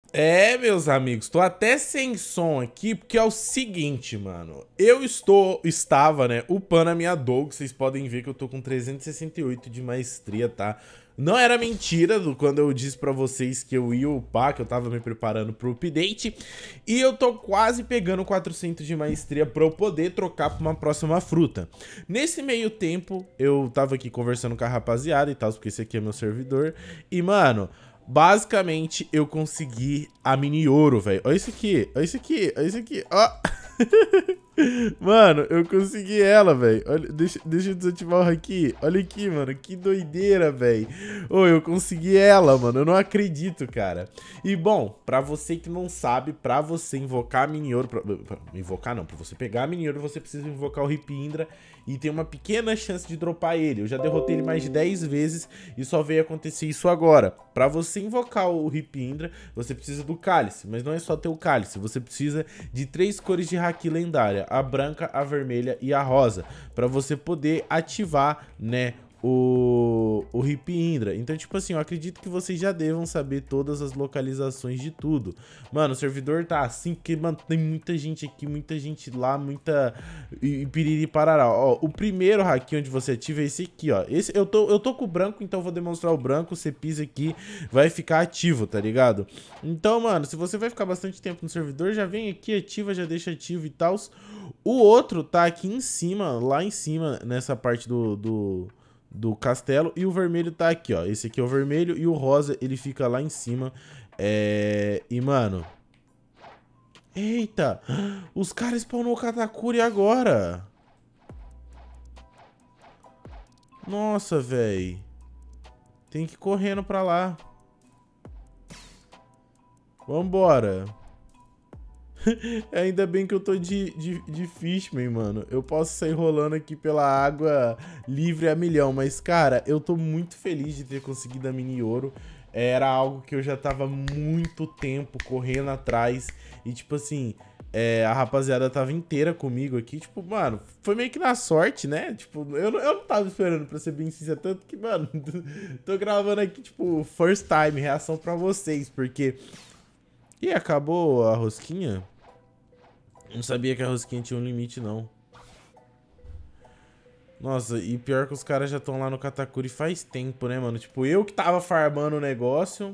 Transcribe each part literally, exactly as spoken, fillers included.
É, meus amigos, tô até sem som aqui, porque é o seguinte, mano. Eu estou, estava, né, upando a minha Doug. Vocês podem ver que eu tô com trezentos e sessenta e oito de maestria, tá? Não era mentira do, quando eu disse pra vocês que eu ia upar, que eu tava me preparando pro update. E eu tô quase pegando quatrocentos de maestria pra eu poder trocar pra uma próxima fruta. Nesse meio tempo, eu tava aqui conversando com a rapaziada e tal, porque esse aqui é meu servidor. E, mano... Basicamente, eu consegui a mini ouro, velho. Olha isso aqui, olha isso aqui, olha isso aqui, ó. Mano, eu consegui ela, velho. Deixa, deixa eu desativar o aqui. Olha aqui, mano. Que doideira, velho. Ô, eu consegui ela, mano. Eu não acredito, cara. E, bom, pra você que não sabe, pra você invocar a mini ouro... Pra, pra, invocar não, pra você pegar a mini ouro, você precisa invocar o Ripindra e tem uma pequena chance de dropar ele. Eu já derrotei ele mais de dez vezes e só veio acontecer isso agora. Pra você invocar o Ripindra, você precisa do cálice. Mas não é só ter o cálice. Você precisa de três cores de haki lendária. A branca, a vermelha e a rosa, para você poder ativar, né, o, o Ripindra. Então, tipo assim, eu acredito que vocês já devam saber todas as localizações de tudo. Mano, o servidor tá assim, porque, mano, tem muita gente aqui, muita gente lá, muita... E, e piriri parará. Ó, o primeiro haki onde você ativa é esse aqui, ó. Esse, eu, tô, eu tô com o branco, então eu vou demonstrar o branco. Você pisa aqui, vai ficar ativo, tá ligado? Então, mano, se você vai ficar bastante tempo no servidor, já vem aqui, ativa, já deixa ativo e tal. O outro tá aqui em cima, lá em cima, nessa parte do... do do castelo, e o vermelho tá aqui, ó. Esse aqui é o vermelho e o rosa, ele fica lá em cima. É... E, mano... Eita! Os caras spawnou o Katakuri agora! Nossa, véi. Tem que ir correndo pra lá. Vambora. Ainda bem que eu tô de, de, de Fishman, mano. Eu posso sair rolando aqui pela água livre a milhão. Mas, cara, eu tô muito feliz de ter conseguido a mini ouro. Era algo que eu já tava muito tempo correndo atrás. E, tipo assim, é, a rapaziada tava inteira comigo aqui. Tipo, mano, foi meio que na sorte, né? Tipo, eu, eu não tava esperando, pra ser bem sincero. Tanto que, mano, tô gravando aqui, tipo, first time, reação pra vocês. Porque... Ih, acabou a rosquinha? Não sabia que a rosquinha tinha um limite, não. Nossa, e pior que os caras já estão lá no Katakuri faz tempo, né, mano? Tipo, eu que tava farmando o negócio.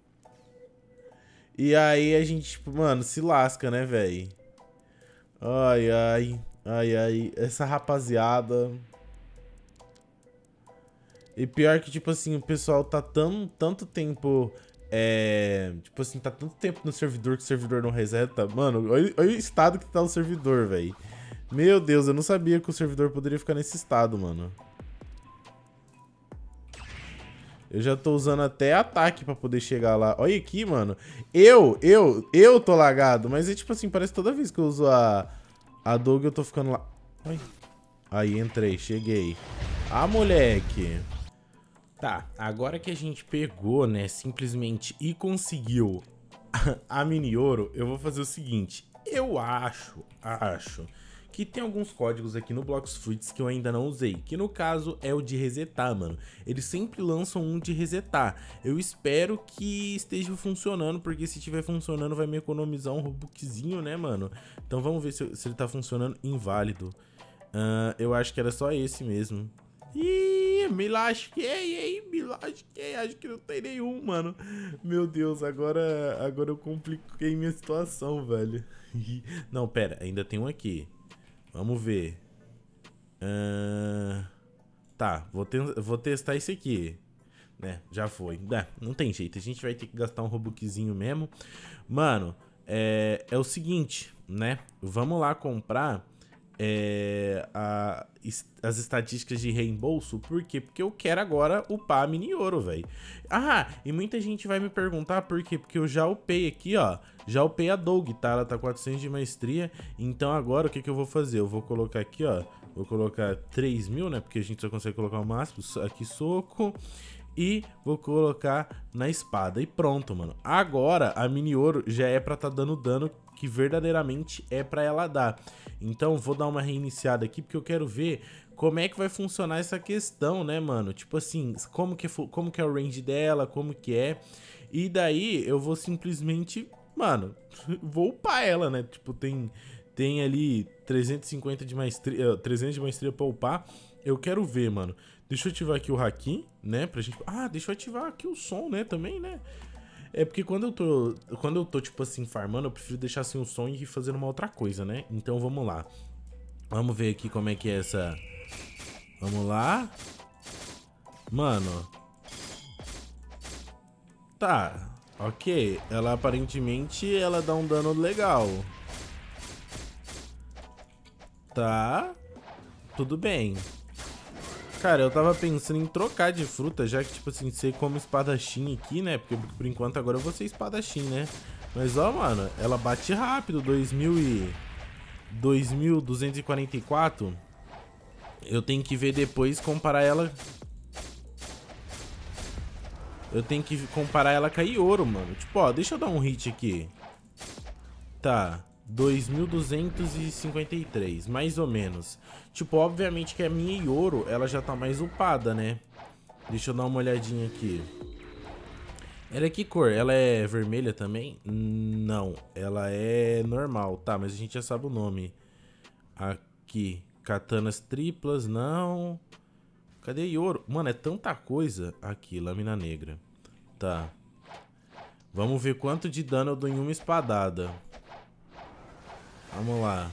E aí a gente, tipo, mano, se lasca, né, velho? Ai, ai, ai, ai. Essa rapaziada... E pior que, tipo assim, o pessoal tá tão, tanto tempo... É... Tipo assim, tá tanto tempo no servidor que o servidor não reseta. Mano, olha, olha o estado que tá o servidor, velho. Meu Deus, eu não sabia que o servidor poderia ficar nesse estado, mano. Eu já tô usando até ataque pra poder chegar lá. Olha aqui, mano. Eu, eu, eu tô lagado. Mas é tipo assim, parece toda vez que eu uso a, a Doug eu tô ficando lá. Ai. Aí, entrei, cheguei. Ah, moleque. Tá, agora que a gente pegou, né, simplesmente e conseguiu a mini ouro, eu vou fazer o seguinte. Eu acho, acho que tem alguns códigos aqui no Blox Fruits que eu ainda não usei, que no caso é o de resetar, mano. Eles sempre lançam um de resetar. Eu espero que esteja funcionando, porque se estiver funcionando vai me economizar um Robuxzinho, né, mano? Então vamos ver se, se ele tá funcionando inválido. Uh, eu acho que era só esse mesmo. Ih, me lasquei, hein? Me lasquei. Acho que não tem nenhum, mano. Meu Deus, agora, agora eu compliquei minha situação, velho. Não, pera, ainda tem um aqui. Vamos ver. Uh... Tá, vou, te vou testar esse aqui. Né, já foi. É, não tem jeito, a gente vai ter que gastar um Robuxzinho mesmo. Mano, é, é o seguinte, né? Vamos lá comprar... É, a, as estatísticas de reembolso. Por quê? Porque eu quero agora upar a mini ouro, velho. Ah, e muita gente vai me perguntar por quê? Porque eu já upei aqui, ó. Já upei a Doug, tá? Ela tá quatrocentos de maestria. Então agora o que que eu vou fazer? Eu vou colocar aqui, ó. Vou colocar três mil, né? Porque a gente só consegue colocar o máximo. Aqui, soco. E vou colocar na espada. E pronto, mano. Agora a mini ouro já é pra tá dando dano que verdadeiramente é pra ela dar. Então vou dar uma reiniciada aqui, porque eu quero ver como é que vai funcionar essa questão, né, mano? Tipo assim, como que, como que é o range dela, como que é. E daí eu vou simplesmente, mano, vou upar ela, né? Tipo, tem, tem ali trezentos e cinquenta de maestria, trezentos de maestria pra upar. Eu quero ver, mano. Deixa eu ativar aqui o haki, né? Pra gente... Ah, deixa eu ativar aqui o som, né? Também, né? É porque quando eu tô, quando eu tô, tipo assim, farmando, eu prefiro deixar assim o som e ir fazendo uma outra coisa, né? Então vamos lá. Vamos ver aqui como é que é essa... Vamos lá. Mano. Tá. Ok. Ela aparentemente, ela dá um dano legal. Tá. Tudo bem. Cara, eu tava pensando em trocar de fruta, já que, tipo assim, você come espadachim aqui, né? Porque por enquanto agora eu vou ser espadachim, né? Mas, ó, mano, ela bate rápido, dois mil e... dois mil duzentos e quarenta e quatro. Eu tenho que ver depois, comparar ela... Eu tenho que comparar ela com a Ioro, mano. Tipo, ó, deixa eu dar um hit aqui. Tá... dois mil duzentos e cinquenta e três, mais ou menos. Tipo, obviamente que a minha Ioro, ela já tá mais upada, né? Deixa eu dar uma olhadinha aqui. Ela é que cor? Ela é vermelha também? Não, ela é normal. Tá, mas a gente já sabe o nome. Aqui, katanas triplas, não. Cadê a Ioro? Mano, é tanta coisa. Aqui, lâmina negra. Tá. Vamos ver quanto de dano eu dou em uma espadada. Vamos lá.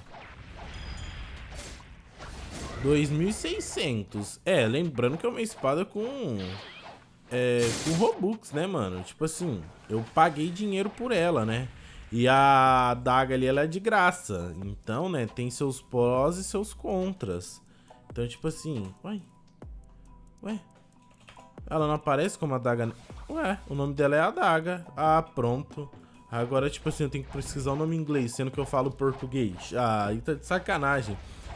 dois mil e seiscentos. É, lembrando que é uma espada com... É, com Robux, né, mano? Tipo assim, eu paguei dinheiro por ela, né? E a adaga ali, ela é de graça. Então, né, tem seus prós e seus contras. Então, tipo assim... Ué? Ué? Ela não aparece como adaga... Ué, o nome dela é adaga. Ah, pronto. Agora, tipo assim, eu tenho que pesquisar o nome em inglês, sendo que eu falo português. Ah, aí tá de sacanagem.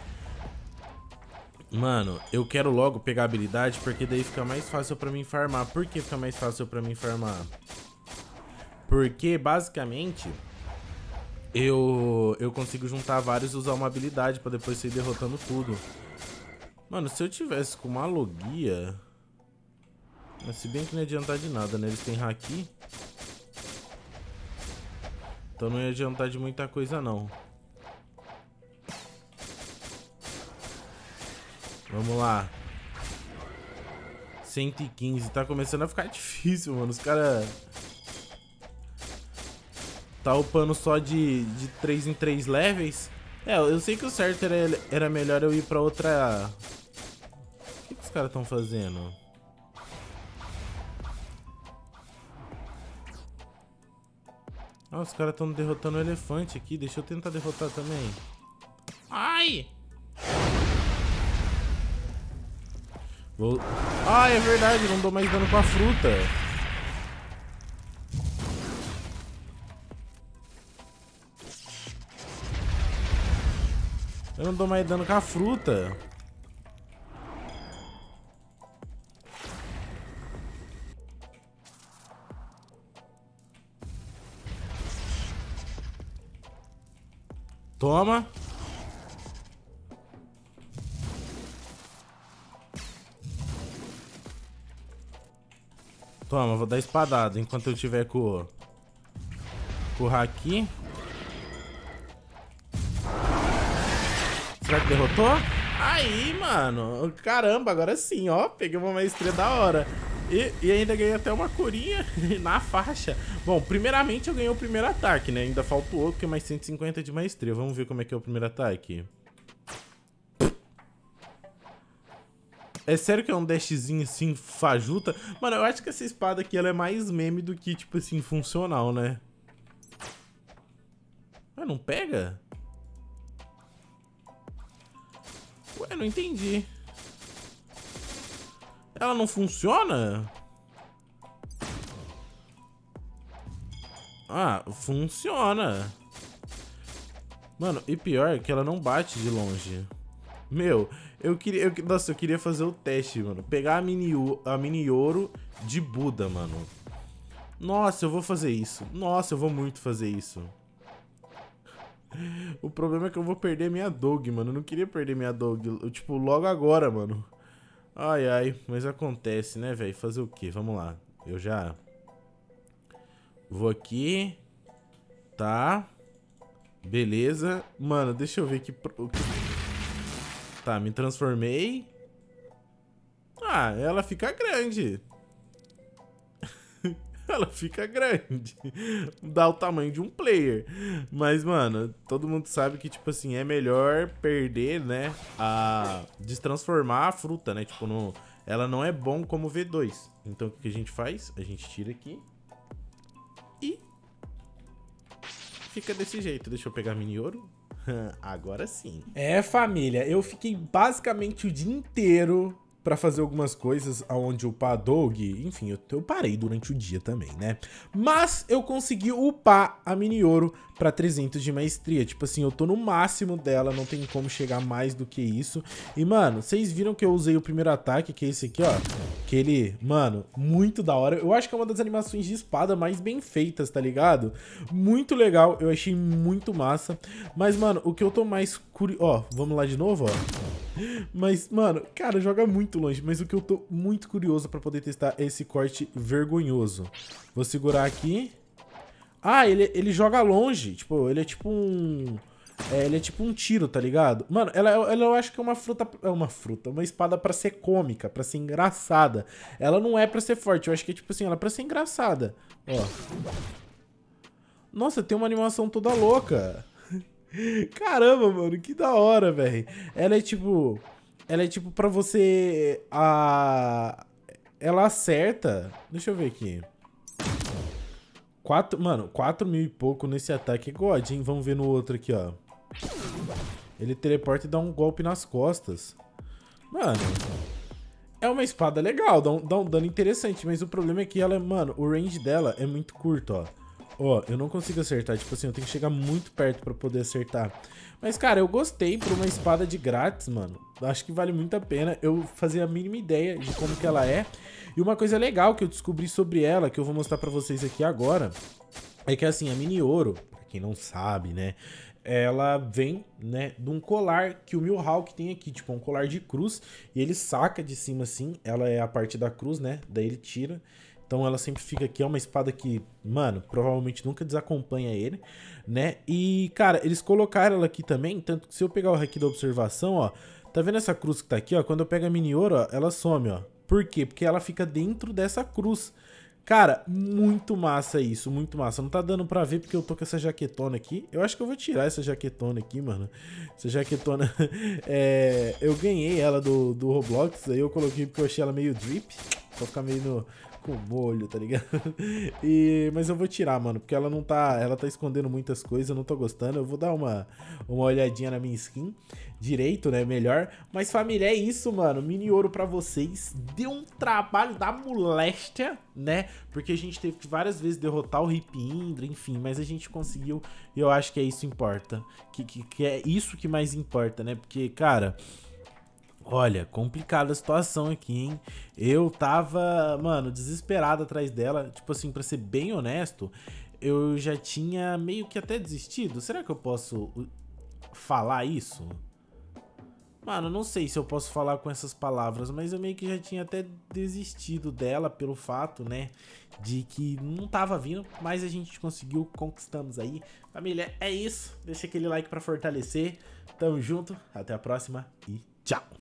Mano, eu quero logo pegar a habilidade, porque daí fica mais fácil pra mim farmar. Por que fica mais fácil pra mim farmar? Porque, basicamente, eu, eu consigo juntar vários e usar uma habilidade pra depois sair derrotando tudo. Mano, se eu tivesse com uma logia... Mas se bem que não ia adiantar de nada, né? Eles têm haki. Então não ia adiantar de muita coisa, não. Vamos lá. cento e quinze. Tá começando a ficar difícil, mano. Os caras... Tá upando só de, de três em três levels. É, eu sei que o certo era, era melhor eu ir pra outra... O que, que os caras estão fazendo? Ah, os caras estão derrotando o elefante aqui. Deixa eu tentar derrotar também. Ai! Vou... Ah, é verdade, não dou mais dano com a fruta. Eu não dou mais dano com a fruta. Toma. Toma, vou dar espadada enquanto eu tiver com, com o haki. Será que derrotou? Aí, mano. Caramba, agora sim, ó. Peguei uma maestria da hora. E, e ainda ganhei até uma curinha na faixa. Bom, primeiramente eu ganhei o primeiro ataque, né? Ainda falta o outro, que é mais cento e cinquenta de maestria. Vamos ver como é que é o primeiro ataque. É sério que é um dashzinho assim, fajuta? Mano, eu acho que essa espada aqui, ela é mais meme do que, tipo assim, funcional, né? Ué, não pega? Ué, não entendi. Ela não funciona? Ah, funciona. Mano, e pior é que ela não bate de longe. Meu, eu queria... Eu, nossa, eu queria fazer o teste, mano. Pegar a mini, a mini ouro de Buda, mano. Nossa, eu vou fazer isso. Nossa, eu vou muito fazer isso. O problema é que eu vou perder minha dog, mano. Eu não queria perder minha dog, eu, tipo, logo agora, mano. Ai, ai, mas acontece, né, velho? Fazer o quê? Vamos lá. Eu já... Vou aqui. Tá. Beleza. Mano, deixa eu ver aqui. Tá, me transformei. Ah, ela fica grande. Ela fica grande. Dá o tamanho de um player. Mas, mano, todo mundo sabe que, tipo assim, é melhor perder, né? A... Destransformar a fruta, né? Tipo, no... ela não é bom como V dois. Então, o que a gente faz? A gente tira aqui. E... fica desse jeito. Deixa eu pegar mini ouro. Agora sim. É, família, eu fiquei basicamente o dia inteiro pra fazer algumas coisas aonde upar a Dog. Enfim, eu, eu parei durante o dia também, né? Mas eu consegui upar a mini ouro pra trezentos de maestria. Tipo assim, eu tô no máximo dela, não tem como chegar mais do que isso. E, mano, vocês viram que eu usei o primeiro ataque, que é esse aqui, ó. Que ele, mano, muito da hora. Eu acho que é uma das animações de espada mais bem feitas, tá ligado? Muito legal, eu achei muito massa. Mas, mano, o que eu tô mais curioso... Ó, vamos lá de novo, ó. Mas, mano, cara, joga muito longe. Mas o que eu tô muito curioso pra poder testar é esse corte vergonhoso. Vou segurar aqui. Ah, ele, ele joga longe. Tipo, ele é tipo um... É, ele é tipo um tiro, tá ligado? Mano, ela, ela eu acho que é uma fruta... É uma fruta, uma espada pra ser cômica, pra ser engraçada. Ela não é pra ser forte. Eu acho que é tipo assim, ela é pra ser engraçada. Ó. Nossa, tem uma animação toda louca. Caramba, mano, que da hora, velho. Ela é tipo... Ela é tipo pra você... A... Ela acerta... Deixa eu ver aqui. Quatro, mano, quatro mil e pouco nesse ataque é God, hein? Vamos ver no outro aqui, ó. Ele teleporta e dá um golpe nas costas. Mano... É uma espada legal, dá um, dá um dano interessante. Mas o problema é que ela, mano, o range dela é muito curto, ó. Ó, eu não consigo acertar, tipo assim, eu tenho que chegar muito perto pra poder acertar. Mas, cara, eu gostei por uma espada de grátis, mano. Acho que vale muito a pena. Eu fazia a mínima ideia de como que ela é. E uma coisa legal que eu descobri sobre ela, que eu vou mostrar pra vocês aqui agora, é que, assim, a mini ouro, pra quem não sabe, né, ela vem, né, de um colar que o Mihawk tem aqui, tipo, um colar de cruz, e ele saca de cima, assim, ela é a parte da cruz, né, daí ele tira. Então ela sempre fica aqui, é uma espada que, mano, provavelmente nunca desacompanha ele, né? E, cara, eles colocaram ela aqui também, tanto que se eu pegar o aqui da observação, ó, tá vendo essa cruz que tá aqui, ó? Quando eu pego a mini ouro, ó, ela some, ó. Por quê? Porque ela fica dentro dessa cruz. Cara, muito massa isso, muito massa. Não tá dando pra ver porque eu tô com essa jaquetona aqui. Eu acho que eu vou tirar essa jaquetona aqui, mano. Essa jaquetona, é... eu ganhei ela do, do Roblox, aí eu coloquei porque eu achei ela meio drip. Pra ficar meio no... com molho, tá ligado? E... Mas eu vou tirar, mano, porque ela não tá... Ela tá escondendo muitas coisas, eu não tô gostando. Eu vou dar uma, uma olhadinha na minha skin direito, né? Melhor. Mas, família, é isso, mano. Mini ouro pra vocês. Deu um trabalho da moléstia, né? Porque a gente teve que várias vezes derrotar o Hip Indra, enfim. Mas a gente conseguiu e eu acho que é isso que importa. Que, que, que é isso que mais importa, né? Porque, cara... Olha, complicada a situação aqui, hein? Eu tava, mano, desesperado atrás dela. Tipo assim, pra ser bem honesto, eu já tinha meio que até desistido. Será que eu posso falar isso? Mano, não sei se eu posso falar com essas palavras, mas eu meio que já tinha até desistido dela pelo fato, né, de que não tava vindo, mas a gente conseguiu, conquistamos aí. Família, é isso. Deixa aquele like pra fortalecer. Tamo junto, até a próxima e tchau!